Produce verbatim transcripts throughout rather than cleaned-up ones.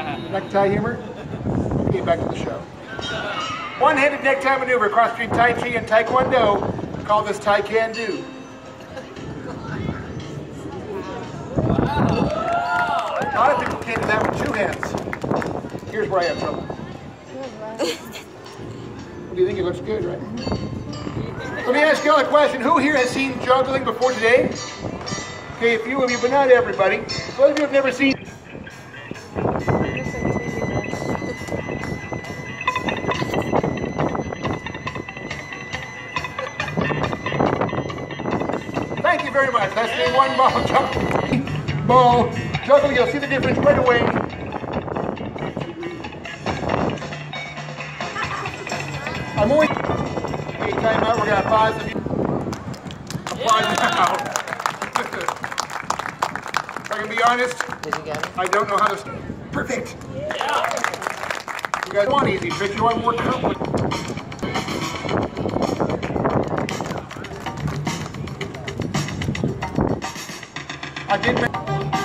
Like Thai humor? Get back to the show. One-handed necktie maneuver across between Tai Chi and Taekwondo. Call this Tai Can Do. A lot of people can't do that with two hands. Here's where I have trouble. What do you think? It looks good, right? Let me ask you all a question. Who here has seen juggling before today? Okay, a few of you, but not everybody. Those of you have never seen. Thank you very much. That's the one ball juggling. Ball juggling. You'll see the difference right away. I'm only. Okay, time out. We're gonna pause. Pause now. If I can be honest, Did you get it? I don't know how to. Perfect. Yeah. You guys want easy tricks. You want more complicated. I did make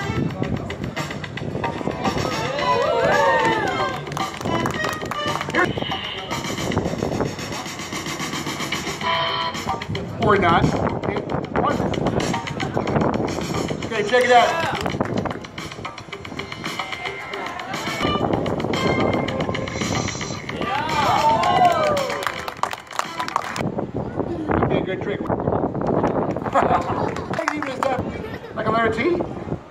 or not. Okay, one. Okay, check it out. Okay, good trick. Even a step. Like a letter T?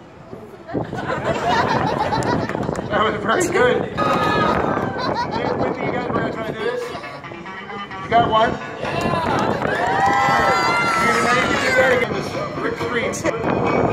That was very good. Hey, Whitney, you guys, we're going to try to do this. You got one? Yeah! You're going to do that again, this quick stream.